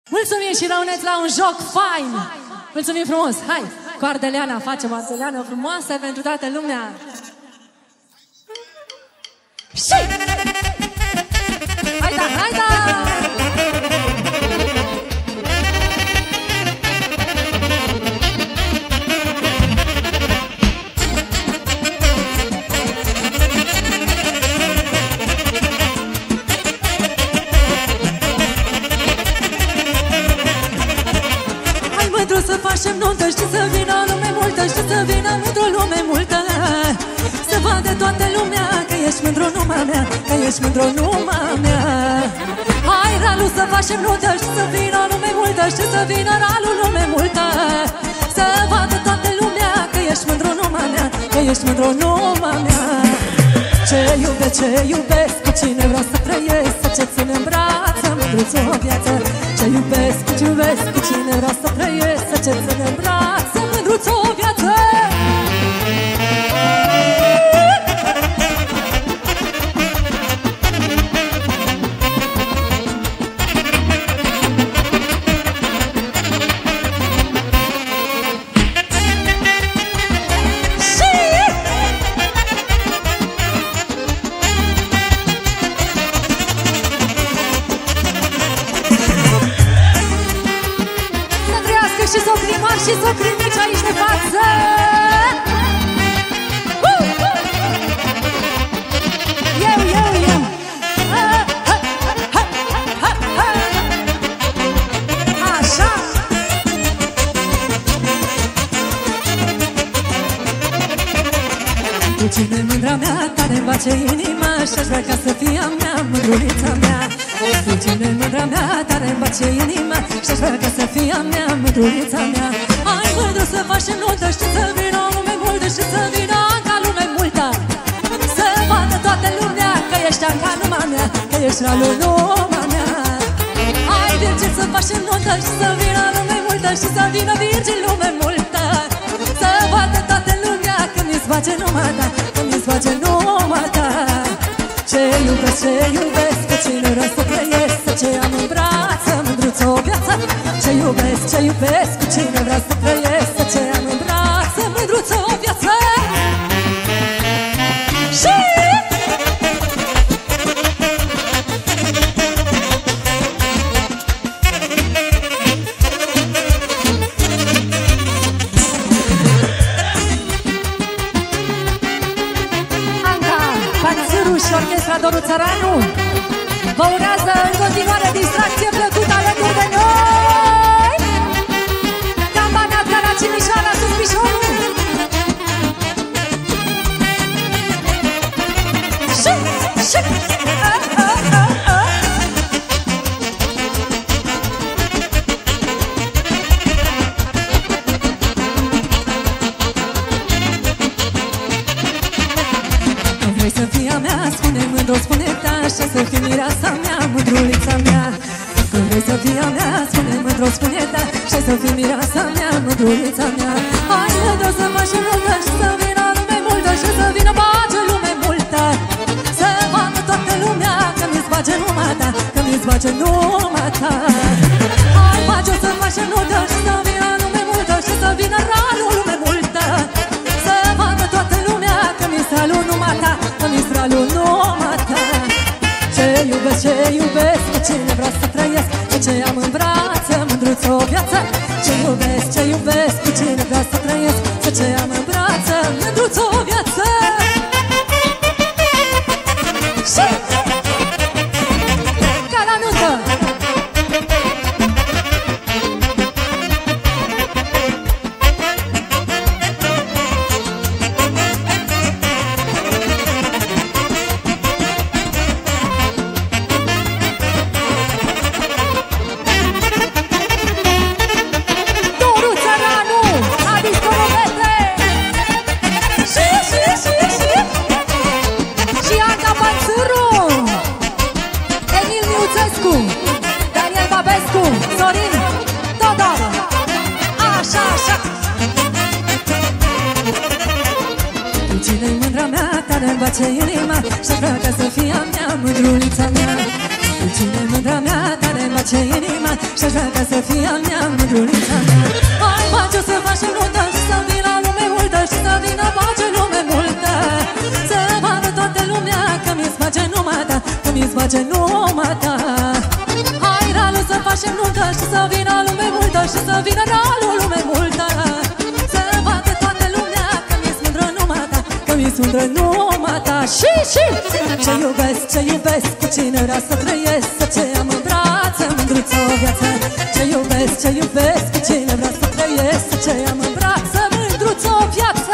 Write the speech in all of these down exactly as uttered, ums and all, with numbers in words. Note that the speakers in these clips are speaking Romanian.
Mulțumim și răuneți la un joc fain! Mulțumim frumos! Hai! Cu ardeleana, facem o ardeleană frumoasă pentru toată lumea! Și! Haida, haida! Să facem nuntă, știi să vină lume multă, știi să vină într-o lume multă. Să vadă toată lumea că ești mândru numai mea, că ești mândru numai mea. Hai, Ralu, să facem nuntă, știi să vină lume multă, știi să vină Ralu lume multă. Să vadă toată lumea că ești mândru numai mea, că ești mândru numai mea. Ce iubesc, ce iubesc, cu cine vreau să trăiesc, să ce țin în brață, mândruț-o viață. Ce iubesc, ce iubesc, cu cine vreau să trăiesc, să ce țin în brață, mândruț-o viață. Și socrii mari și socrii mici aici de față. uh, uh. Eu, eu, eu. ha, ha, ha, ha, ha. Așa. Cu cine mândra mea, tare-mi face inima, și-aș vrea ca să fie a mea, mândrulița mea. Cu cine mândra mea, tare-mi face inima, și-aș vrea ca să fie a mea, mândrulița mea. Hai, mândru, să facem nuntă, știi să vină lume multă, știi să vină Anca lume multă. Să vadă toată lumea că ești Anca numai mea, că ești Ralu numai mea. Hai, Virgil, să facem nuntă, știi să vină lume multă, știi să vină Virgil lume multă. Să vadă toată lumea că mi-ți face numai ta, că mi-ți face numai ta. Ce iubesc, ce iubesc, cu cine vreau să trăiesc, să ce am în brață, mândruț-o viață. Ce iubesc, ce iubesc, cu cine vreau să trăiesc, să ce am în brață, mândruț-o viață. Și... și orchestra Doru Țăranu vă urează în continuare distracție plăcută alături de noi. Campania de la Cimișoara, sus pișorul. Și, și, a, a, a, a. Vrei să fii a mea, spune mândru, spune-te așa, să fii mireasa mea, mândrulița mea. Când vrei să fii a mea, spune mândru, spune-te așa, să fii mireasa mea, mândrulița mea. Hai, mândru, să faci nuntă și să vină lume multă, și să vină bage lume multă. Să vadă toată lumea că mi-ți bage numai ta, că mi-ți bage numai ta. Hai, bage să faci nuntă și să vină lume multă, și să vină Ralu lume multă. Să vadă toată lumea că mi-ți Ralu numai ta, că mi-ți Ralu numai ta. Ce iubesc, ce iubesc, cu cine vreau să trăiesc, cu ce am în brață, mândruț-o viață. Ce iubesc, ce iubesc, cu cine vreau să trăiesc, cu ce am în brață, mândruț-o viață. Și... ca la nuntă! Daniel Babescu, Sorin Todor. Așa, așa. Cu cine-i mândra mea, tare-mi face inima, și-aș vrea ca să fie a mea, mândrulița mea. Cu cine-i mândra mea, tare-mi face inima și-aș vrea ca să fie a mea mândrulița mea. Hai, face-o să facem nuntă și să vină lume multă și să vină face lume multă, să vadă toată lumea că mi-ți face numai ta, că mi-ți face numai ta. Hai, ralu, să facem nuntă și să vină lume multă și să vină ralu lume multă, să vadă toată lumea că mi-ți mândră numai ta, că mi-ți mândră numai ta. Și, și, ce iubesc, ce iubesc, cu cine vrea să trăiesc, să ce am în brațe, mândruță o viață. Ce iubesc, ce iubesc, cu cine vrea să trăiesc, să ce am în brațe, mândruță o viață.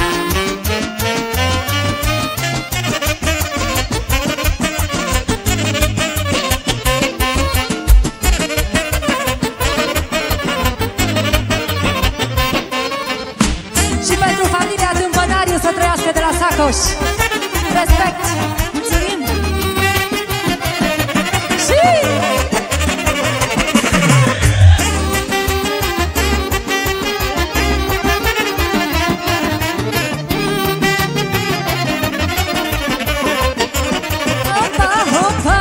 Și pentru familia Dâmpănariu să trăiască de la Sacoș. Respect! Mulțumim! Și... Hopa, hopa!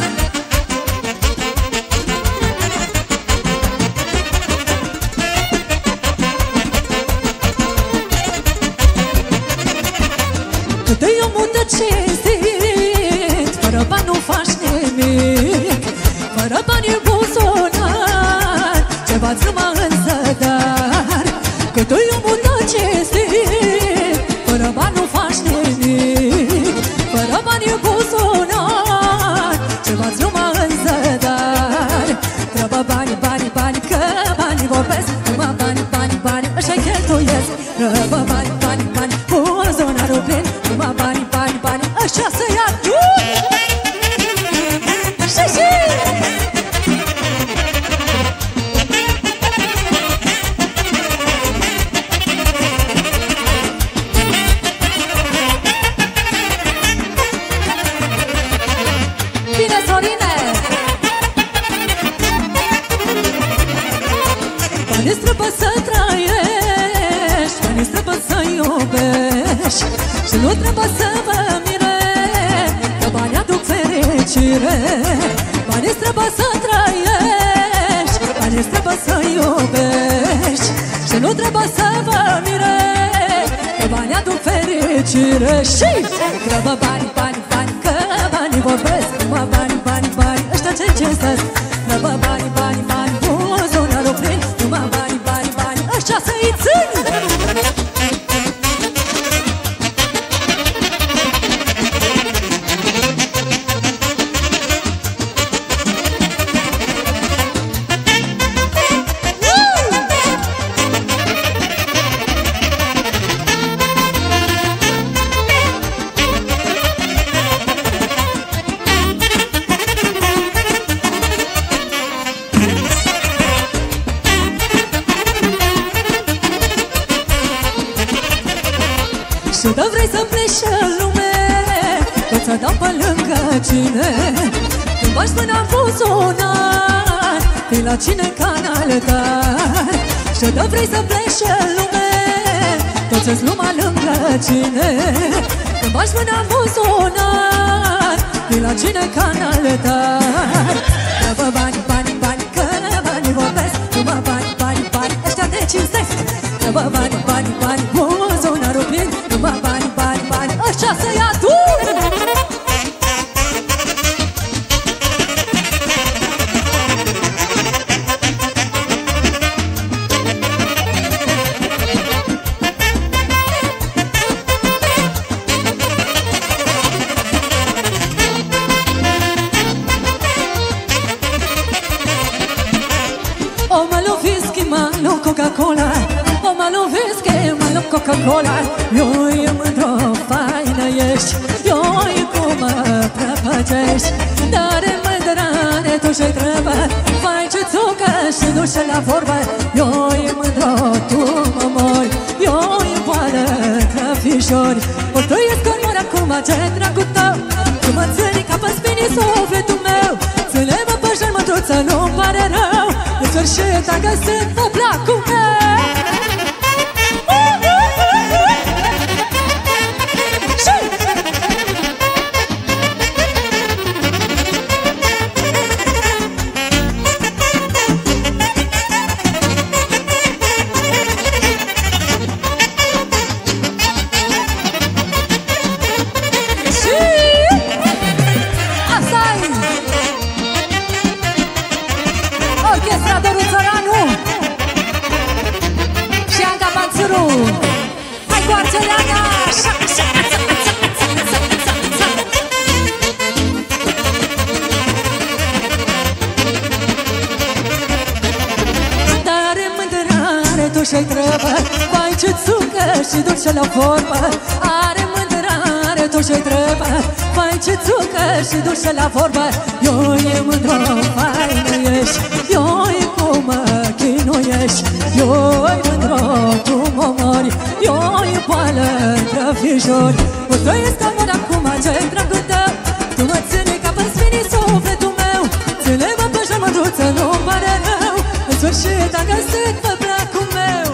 Cât e omul de cinstit, fără bani nu faci nimic, fără bani în buzunar, ceva-ți numai în zadar. Cât e omul de cinstit, fără bani nu faci nimic, fără bani în buzunar, ceva-ți numai în zadar. Trebuie bani, bani, bani, că banii vorbesc, numai bani, bani, bani, așa-i cheltuiesc. Trebuie bani, bani, bani, buzunarul plin, numai bani, bani, bani, așa să ia tu! Și, și! Bine, Sorine! Banii-ți trebuie să trăiești, banii-ți trebuie să iubești și nu trebuie să vă mire că banii aduc fericire. Banii-ți trebuie să trăiești, banii-ți trebuie să iubești și nu trebuie să vă mire că banii aduc fericire. Și trebuie bani, bani, bani, că banii vorbesc, numai bani, bani, bani, ăștia ce cinstesc. Trebuie bani, bani, bani, buzunarul plin, numai bani, bani, bani, ăștia să-i țin. Și dă vrei să pleci în lume, tot să dau pe lângă cine. Când bași mâna în buzunar, fii la cine ca în altar. Și dă vrei să pleci în lume, tot să-ți lumea lângă cine. Când bași mâna în buzunar, fii la cine ca în altar. Trebuie bani, bani, bani, că banii vorbesc, numai bani, bani, bani, ăștia te cinstesc. Trebuie bani, bani, bani, buzunarul plin, numai bani, bani, bani, ăștia să ia tu! O malo whisky, malo Coca-Cola, o malo whisky, malo Coca-Cola. Joj, mândro, faină ești, joj, cum mă prăpăcești. Dar-e mândrare, tu ce-i trebuie, fai ce țucă și duce la vorbă. Joj, mândro, tu mă mori, joj, poară, crăfișori. O trăiesc în mor acum, ce dragul tău, tu mă ține ca pe spinii sufletul meu. Ține-mă pe jur, mândruță, nu-mi pare rău, în sfârșit am găsit pe placul meu. Doru Țăranu și Anca Panțuru. Hai cu Arțeleana! Așa, așa, așa, așa, așa, așa, așa. Dar în mândrare tu și-ai trebă, vai ce țucă și dulce la vorbă. Are mândrare tu și-ai trebă, vai ce țucă și dulce la vorbă. Eu e mândră, faină ești, eu e cum mă chinuiești. Eu e mândră, tu mă mori, eu e boală între fișori. Mă trăiesc amor acum, ce-i dragul tău, tu mă ține ca pe sfinii sufletul meu. Ține-mă pe așa mândruță, nu-mi pare rău, în sfârșit am găsit pe placul meu.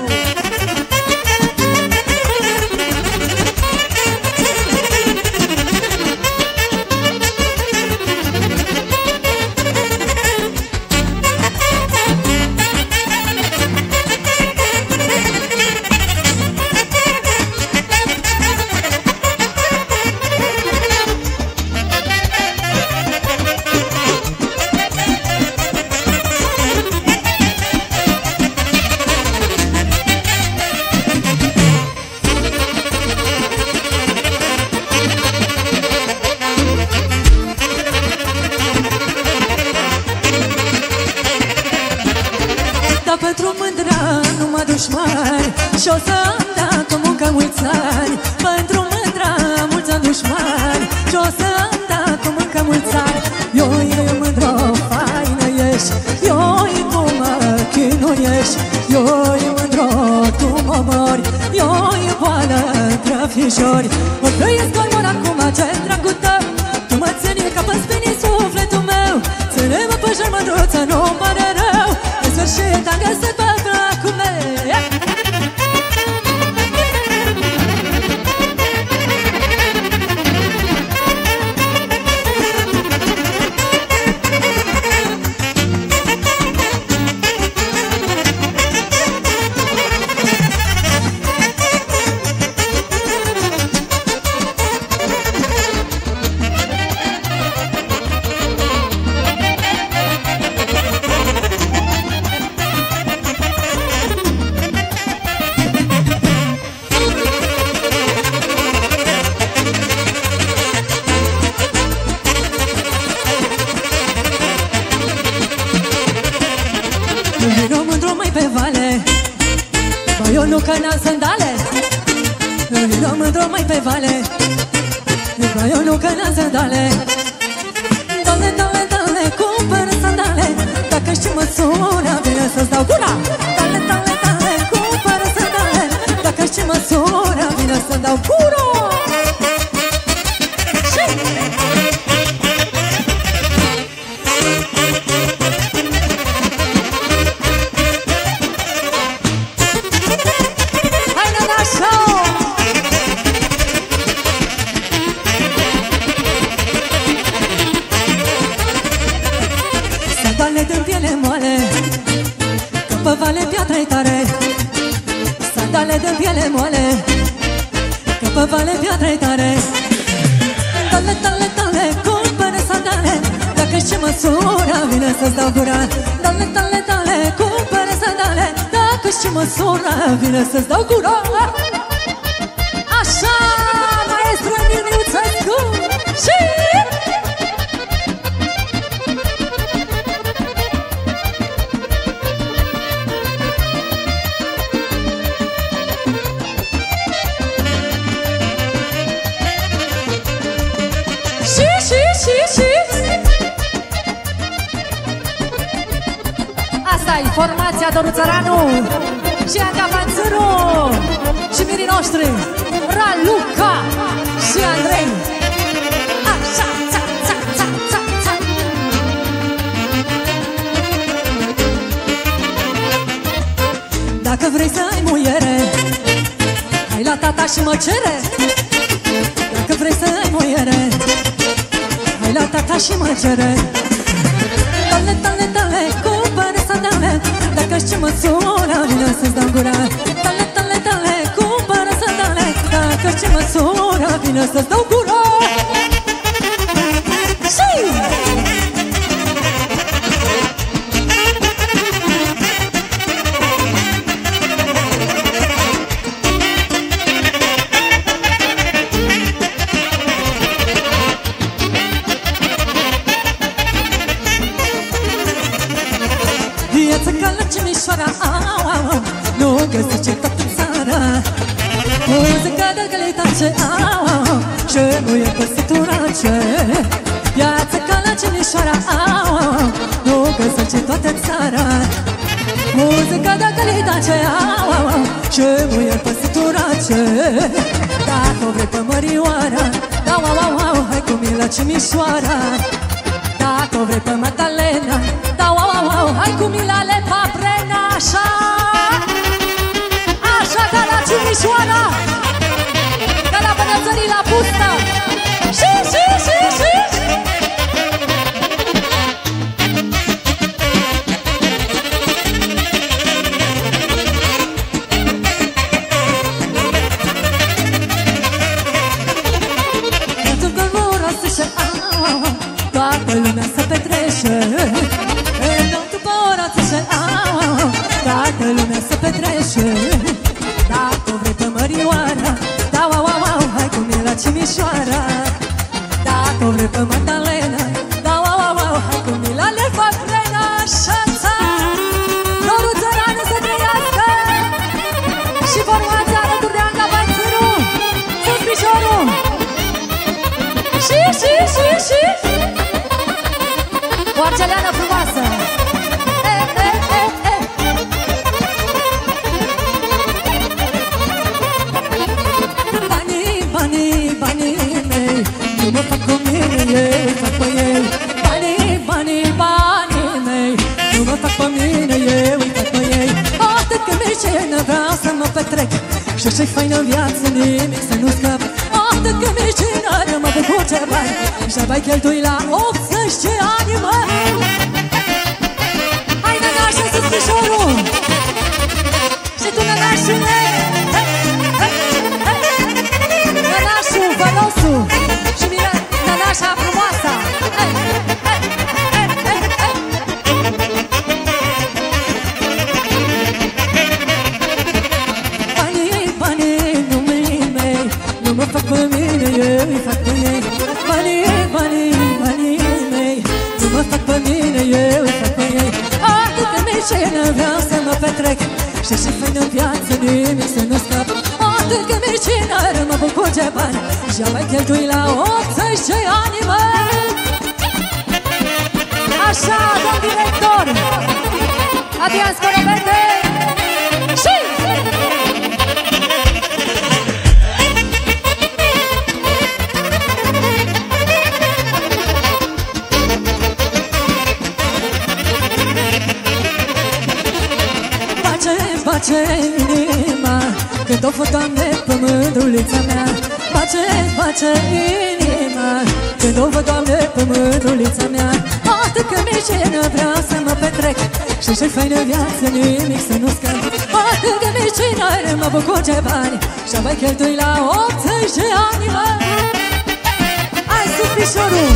Și-o să-mi da cu muncă mulți ani, pentru mândra mulți ani dușmani. Și-o să-mi da cu muncă mulți ani. Eu e mândră, faină ești, eu e cum mă chinuiești. Eu e mândră, tu mă mori, eu e boală între fișori. Mă trăiesc amor acum, ce-i dragul tău, tu mă ține ca pe spinii sufletul meu. Ține-mă pe jur mândruță, nu-mi pare rău, în sfârșit am găsit pe placul meu. Eu nu cănam sandale, vino mândru mai pe vale. Eu nu cănam sandale. Dale, dale, dale, cumpără sandale, dacă știi măsura, vine să-ți dau gura. Dale, dale, dale, cumpără sandale, dacă știi măsura, vine să-mi dau gura. Sandale de piele moale, că pe vale piatra-i tare. Dale, dale, dale, cumpără sandale, dacă știi măsura, vine să-ți dau gura. Dale, dale, dale, cumpără sandale, dacă știi măsura, vine să-ți dau gura. Așa, maestru Emil Miuțescu și... Asta-i formația Doru Țăranu și Anca Panțuru și mirii noștri Raluca și Andrei. Așa, ța, ța, ța, ța, ța. Dacă vrei să ai muiere, hai la tata și mă cere. Dacă vrei să ai muiere, hai la tata și mă cere. Dale, dale, dale, cumpără sandale, dacă știi măsura, vine să-ți dau gura. Dale, dale, dale, cumpără sandale, dacă știi măsura, vine să-ți dau gura. Și... Viața ca la Cimișoara, au, au, au, nu găsește tot în țara. Muzica de calitate, au, au, au, și nu e păsiturace. Viața ca la Cimișoara, au, au, au, nu găsește toată țara. Muzica de calitate, au, au, au, și nu e păsiturace. Dacă o vrei pe Mărioara, da, au, au, au, hai cu mine la Cimișoara. Dacă o vrei pe Magdalena, da, au, au, au, hai cu mine la Lepabrena. Așa, așa ca la Cimișoara, ca la Bănățării la Pustă. Și, și, și, și toată lumea se petrece. După ora țișe, toată lumea se petrece. Dacă o vrei pe Mărioara, da, au, au, au, hai cu mine la Cimișoara. Dacă o vrei pe Magdalena, da, au, au, au, hai cu mine la Lepabrena. Așa-ța, norul țărană să trăiască. Și formația alături de Anca Banțiru, sus piciorul. Și, și, și, și Porceleană frumoasă. E, e, e, e. Banii, banii, banii mei nu mă fac cu mine, eu îi fac pe ei. Banii, banii, banii mei nu mă fac pe mine, eu îi fac pe ei. Atât că mi-e ce vreau să mă petrec și ce-i faină în viață, nimic să nu scap. Atât că mi-e ce mă bucur ce bani și mai cheltui la optzeci de ani, mă. Hai, nănașă, sus piciorul. Și tu, nănașule. Nănașul, vănosul. Și mine, nănașa frumoasa. Banii, banii, numii mei nu mă fac pe mine, eu îi fac pe ei. Banii, banii, banii mei nu mă fac pe mine, eu îi fac pe ei. Atât de micină vreau să mă petrec și ce fain în viață, nimic să nu scap. Atât de micină mă bucur de bani și mai cheltui la optzeci de ani, mă. Așa, domn director Adrian Scorobete. Și bace inima când o fă, Doamne, pe mândrulița mea. Bace, bace inima când o văd, Doamne, pe mândrulița mea. Atât că mi-e cenă vreau să mă petrec și ce-i faină viață, nimic să nu scap. Atât că mi-e cenă mă bucur de bani și mai cheltui la optzeci de ani, mă. Hai sus piciorul.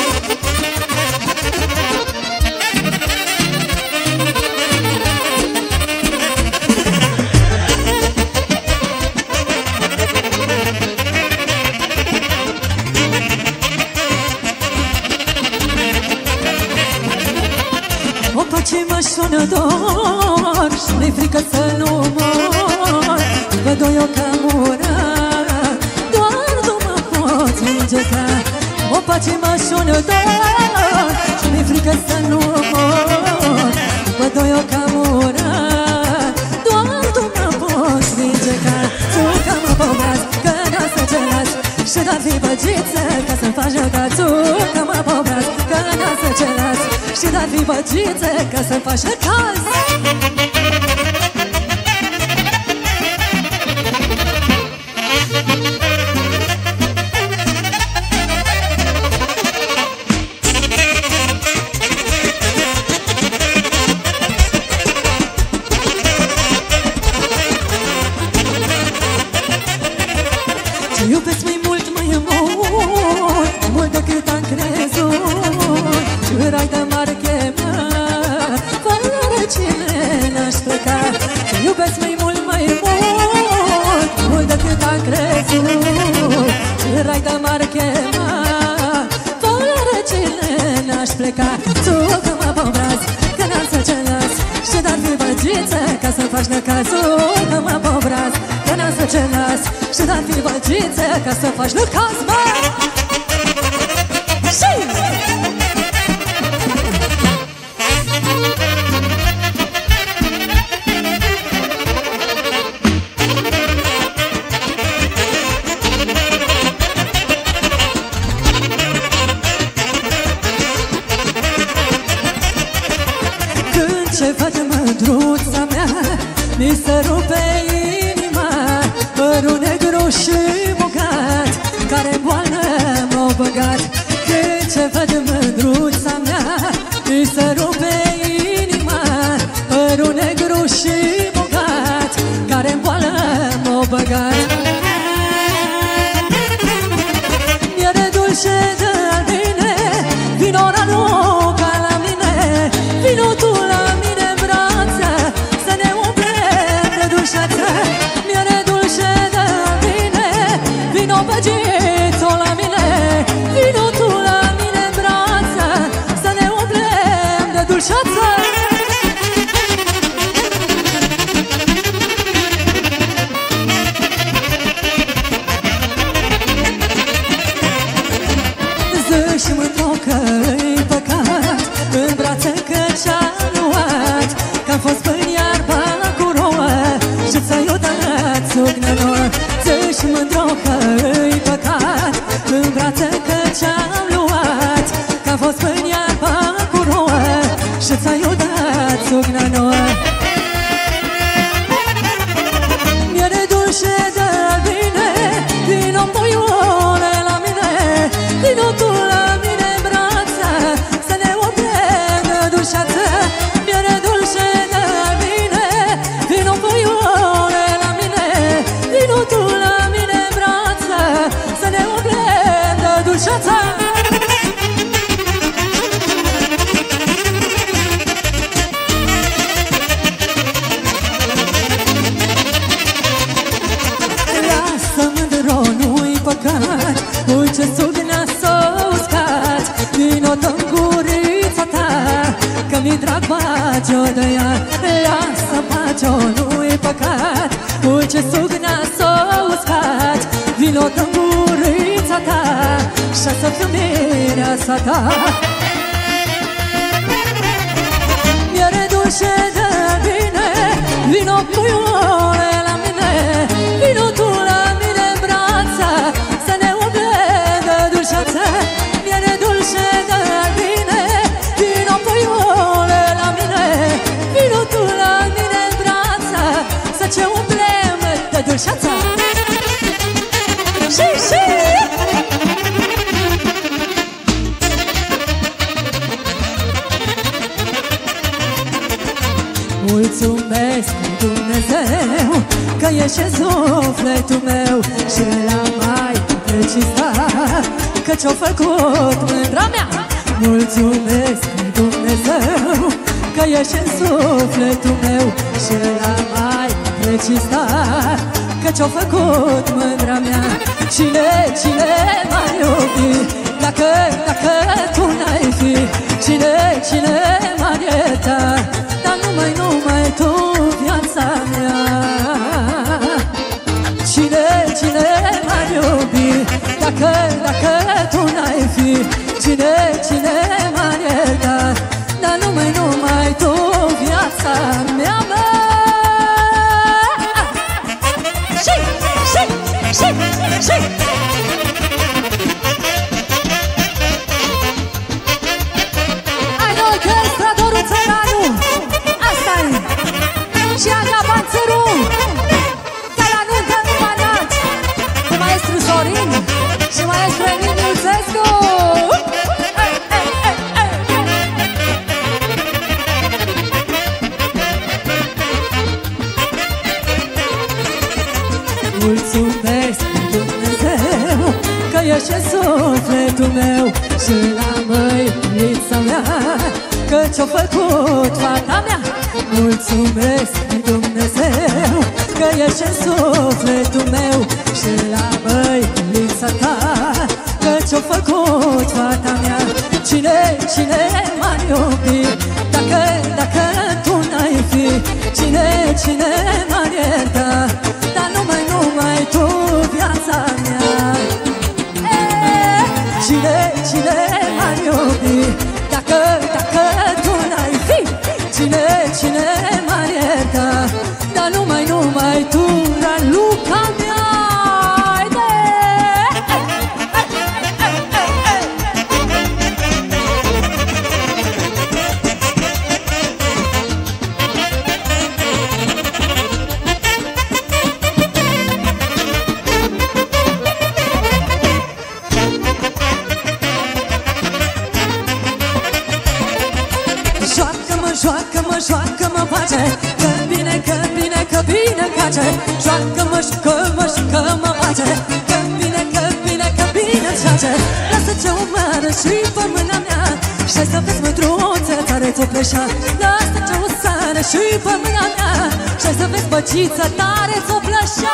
Ce mă șonă dor și mi-e frică să nu mor. Văd o eu ca mura, doar tu mă poți vindeca. Opa, ce mă șonă dor și mi-e frică să nu mor. Văd o eu ca mura, doar tu mă poți vindeca. Țuca mă pomeaz, că n-a să celas și da fi băgiță ca să-mi faci joca. Țuca mă pomeaz, că n-a să celas și da fi băgiță ca să-mi faci caz. Te iubesc mai mult, mai mult, mult decât am crezut. Și rai de mare chemă, fără cine n-aș faci necazul că mă pobraz, că n-am să ce las și n-ar fi băgiță ca să faci necaz, mă! Și! Ce văd mândruța mea, mi se rupe inima, părul negru și bogat, care boală m-au băgat. Când ce văd mândruța mea, mi se rupe inima, părul negru și bogat, care boală m-au băgat. Miere dulce de albine, vino la nu ca la mine, vino tu la miere dulce de albine, vino băgițo la mine, vino tu la mine în brață, să ne umplem de dulceață. Zi-și mândru că-i păcat, în brață că ce-a luat, că-am fost până iarba la curoa și ți-ai udat sugnănor. Zi-și mândru că-i păcat, în brață că ce-am luat, că-am fost până iarba la curoa și ți-ai udat sugnănor. Miere dulce de albine, vino-n boiule la mine, vino tu la mine în brață, să ne umplem de dulceață. Miere dulce de albine, vino boiule la mine, vino tu la mine în brață, să ne umplem de dulceață. Lasă mândro, nu-i păcat, ui ce sugnea s-o uscat, vino dă-n gurița ta, că mi-i drag bacio de ea. Lasă bacio, nu-i păcat, ui ce sugnea s-o uscat, vino dă-n gurița ta, și să fiu mireasa ta. Miere dulce de albine, vino puiule la mine, vino tu la mine în brață, să ne umplem de dulceață. Miere dulce de albine, vino puiule la mine, vino tu la mine în brață, să ce umplem de dulceață. Și, și! Mulțumesc Dumnezeu că ești în sufletul meu și l-am mai precisat că ce-o făcut mândra mea. Mulțumesc Dumnezeu că ești în sufletul meu și l-am mai precisat că ce-o făcut mândra mea. Cine, cine m-a iubit dacă, dacă tu n-ai fi? Cine, cine m-a iertat dar numai, numai tu viața mea? Cine, cine m-a iubit dacă, dacă tu n-ai fi? Cine, cine m-a iertat dar numai, numai tu viața mea, mă? Și, și, și, și! Hai de orchestra Doru Țăranu, asta-i! Și Aga Banțăru, de la nuntă în Banat, cu maestru Sorin și maestru Emil Mulțescu. Mulțumesc Dumnezeu că ești în sufletul meu și la măița mea că ce-o făcut fata mea. Mulțumesc Dumnezeu că ești în sufletul meu și la măița ta că ce-o făcut fata mea. Cine, cine m-a iubit dacă, dacă tu n-ai fi? Cine, cine oricine m-ar ierta, dar numai, numai tu, Raluca mea. Joacă-mă, joacă-mă, face că bine, că bine, că bine face. Joacă-mă, jucă-mă, jucă-mă, face că bine, că bine, că bine face. Lasă ce umară și pe mâna mea și hai să vezi mândruță care ți-o pleșa. Lasă ce usară și pe mâna mea și hai să vezi băciță tare ți-o pleșa.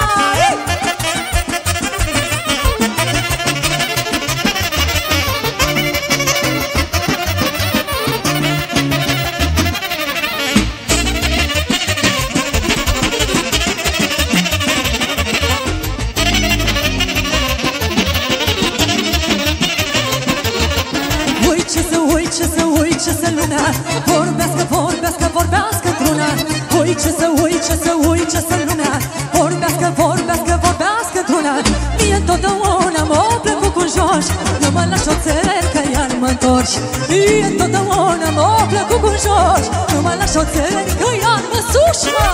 Vorbească, vorbească, vorbească într-una. Ui ce să ui, ce să ui, ce să lumea. Vorbească, vorbească, vorbească într-una. Mie întotdeauna m-o plăcut cu joci. Nu mă lași oțel că iar mă-ntorci. Mie întotdeauna m-o plăcut cu joci. Nu mă lași oțel că iar mă suși, mă.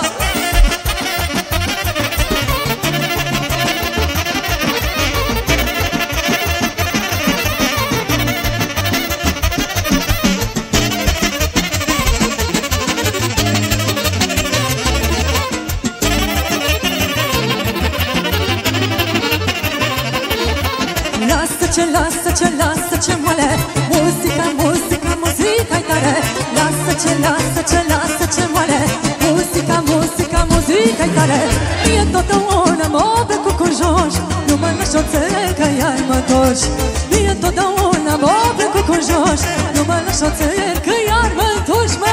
Lasă ce, lasă ce moale, muzica, muzica, muzica-i tare. Lasă ce, lasă ce, lasă ce moale, muzica, muzica, muzica-i tare. Mie întotdeauna m-o plăcut cu joci. Nu mă lași oțel că iar mă-ntorci. Mie întotdeauna m-o plăcut cu joci. Nu mă lași oțel că iar mă-ntorci, mă.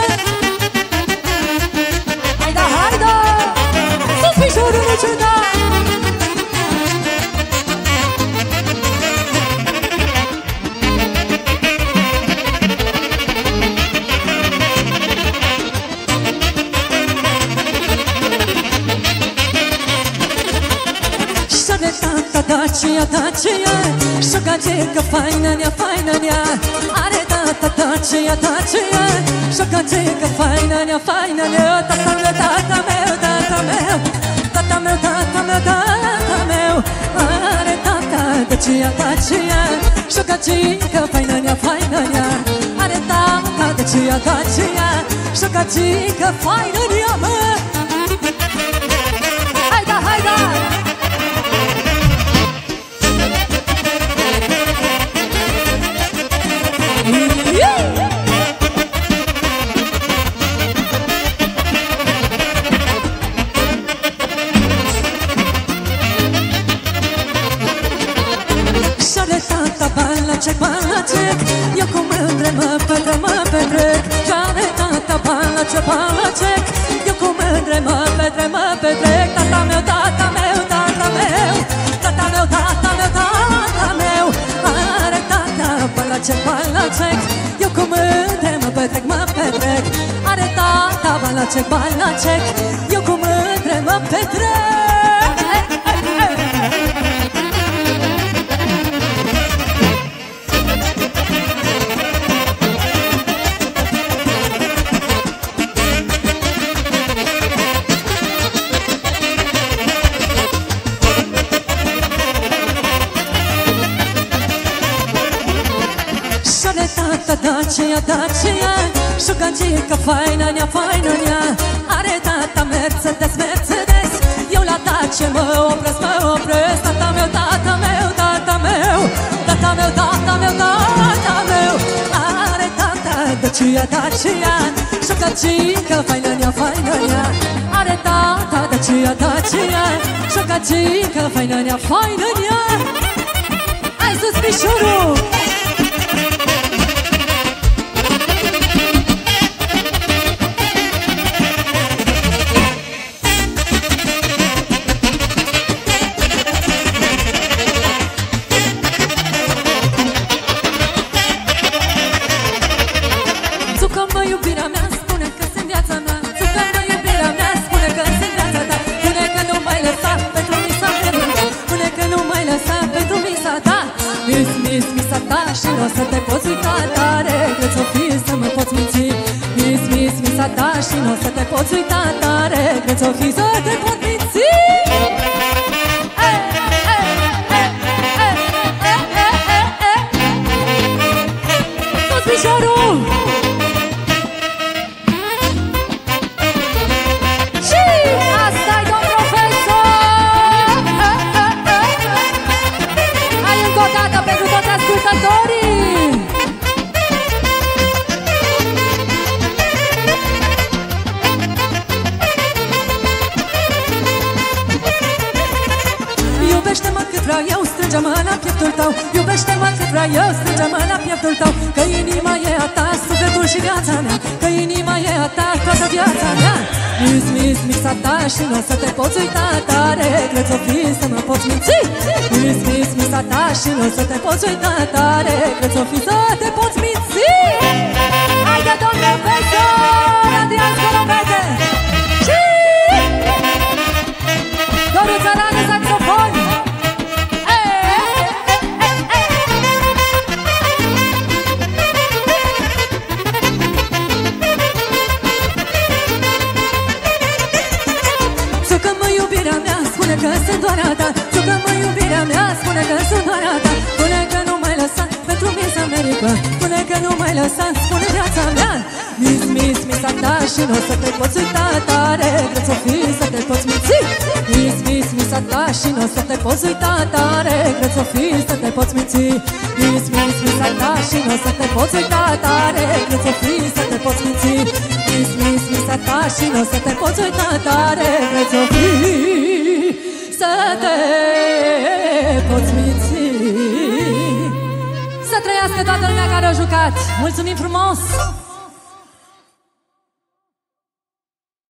Haida, haida, sus piciorul nu ce da. Dacia, Dacia, șocagecă faină-nea, faină-nea. Are tata, Dacia, Dacia, șocagecă faină-nea, faină-nea. Tata meu, tata meu, tata meu, tata meu, tata meu, tata meu. Are tata, Dacia, Dacia, șocagecă faină-nea, faină-nea. Are tata, Dacia, Dacia, șocagecă faină-nea, mă. Haida, haida! Balacek, balacek, eu cu mândre mă petrec, mă petrec. Și-are tata balacek, balacek, eu cu mândre mă petrec, mă petrec. Tata meu, tata meu, tata meu, tata meu, tata meu, tata meu. Are tata balacek, balacek, eu cu mândre mă petrec, mă petrec. Are tata balacek, balacek, eu cu mândre mă petrec. Dacia, Dacia, șocagecă faină-nea, faină-nea. Are tata Mercedes, Mercedes, eu la Dacia mă opresc, mă opresc. Tata meu, tata meu, tata meu, tata meu, tata meu, tata meu. Are tata Dacia, Dacia, șocagecă faină-nea, faină-nea. Are tata Dacia, Dacia, șocagecă faină-nea, faină-nea. Hai sus piciorul! Țucă-mă, iubirea mea, spune că-s în viața mea. și n-o să te poți uita tare. Cred ți-o fi să te pot minți. Toți piciorul! Și asta-i, domn profesor! Hai încă o dată pentru toți ascultătorii! Iubește-mă cât vreau eu, strânge-mă la pieptul tău. Iubește-mă cât vreau eu, strânge-mă la pieptul tău. Că inima e a ta, sufletul și viața mea. Că inima e a ta, toată viața mea. Mis, mis, misa ta și n-o să te poți uita tare. Cred ți-o fi să mă poți minți. Mis, mis, misa ta și n-o să te poți uita tare. Cred ți-o fi să te poți minți. Haide, domn profesor Adrian Scoromete și Doru Țăranu, saxofon. Țucă-mă iubirea mea, spune că sunt doar a ta. Țucă-mă iubirea mea, spune că sunt doar a ta. Spune că nu mai lăsa, pentru Miss America. Spune că nu mai lăsa, spune viața mea. Miss, miss, misa ta și n-o să te poți uita tare. Cred ți-o fi să te poți minți. Miss, miss, misa ta și n-o să te poți uita tare. Cred ți-o fi să te poți minți. Miss, miss, misa ta și n-o să te poți uita tare. Cred ți-o fi să te poți minți. Miss, miss, misa ta și n-o să te poți uita tare. Cred ți-o fi să te poți minți. Să trăiască toată lumea care a jucat. Mulțumim frumos!